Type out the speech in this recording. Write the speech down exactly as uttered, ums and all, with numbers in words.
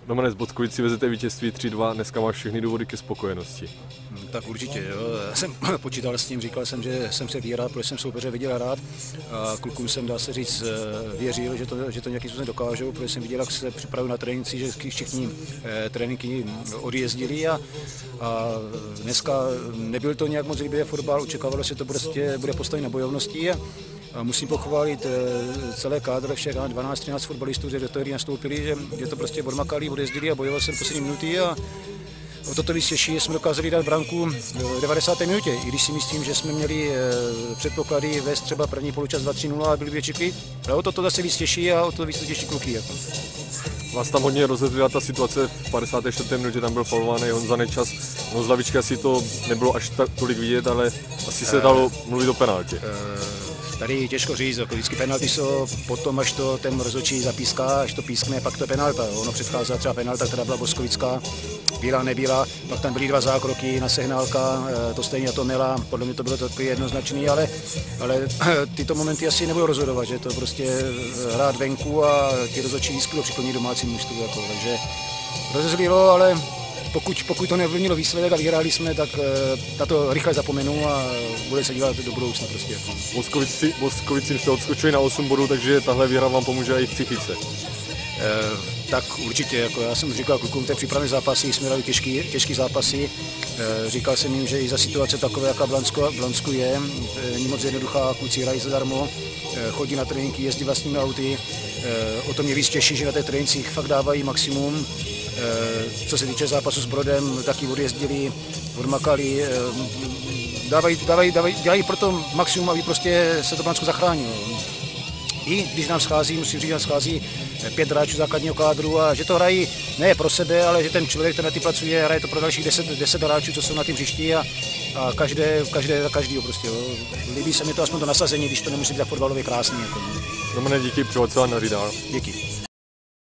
Romane, z Boskovici vezete vítězství tři dva, dneska máš všechny důvody ke spokojenosti. Tak určitě, jo. Já jsem počítal s tím, říkal jsem, že jsem se vyhrál, protože jsem soupeře viděl rád a klukům jsem, dá se říct, věřil, že to, že to nějakým způsobem dokážou, protože jsem viděl, jak se připravují na tréninky, že všichni eh, tréninky odjezdili a, a dneska nebyl to nějak moc líbivý fotbal, očekávalo se, že to prostě bude postavit na bojovnosti. A, A musím pochválit celé kádr, všech dvanáct třináct fotbalistů, že do té hry nastoupili, že, že to prostě odmakali, odjezdili a bojovali se do poslední minuty a o toto víc těší, že jsme dokázali dát branku v devadesáté minutě, i když si myslím, že jsme měli předpoklady vést třeba první poločas dva tři nula a byli větší klid, ale o toto zase víc těší a o to víc to těší kluky. Jako. Vás tam hodně rozezlila ta situace, v padesáté čtvrté minutě tam byl faulovaný Honza Nečas, no z lavičky asi to nebylo až tak tolik vidět, ale asi se dalo mluvit o penaltě. Tady těžko říct, jako vždycky penalty jsou potom, až to ten rozhodčí zapíská, až to pískne, pak to je penalta. Ono předcházela třeba penalta, která byla boskovická, byla, nebyla, pak tam byly dva zákroky na Sehnálka, to stejně to měla, podle mě to bylo takový jednoznačný, ale, ale tyto momenty asi nebudou rozhodovat, že to prostě hrát venku a ti rozhodčí vždycky přikloní domácí mužstvu, jako, takže rozezlilo, ale Pokud, pokud to neovlivnilo výsledek a vyhráli jsme, tak na to rychle zapomenu a bude se dívat do budoucna prostě. Boskovici, Boskovicím jste odskočili na osm bodů, takže tahle výhra vám pomůže i v psychice. E, tak určitě, jako já jsem říkal klukům, té přípravné zápasy jsme dali těžký, těžký zápasy. E, říkal jsem jim, že i za situace takové, jaká v Lansku, v Lansku je, není moc jednoduchá, kluci hrají zadarmo, e, chodí na tréninky, jezdí vlastními auty. E, o to mě víc těší, že na těch trénincích fakt dávají maximum. Co se týče zápasu s Brodem, taky odjezdili, odmakali, dávají, dávají, dávají, dělají proto maximum, aby prostě se to Blansko zachránilo. I když nám schází, musím říct, nám schází pět hráčů základního kádru a že to hrají ne pro sebe, ale že ten člověk, který na ty pracuje, hraje to pro dalších deset, deset hráčů, co jsou na tím hřišti a, a každé, každé, každýho prostě. Jo. Líbí se mi to aspoň to nasazení, když to nemusí být tak fotbalově krásný. Jako. Romane, díky, přihoď se vám daří dál. Díky.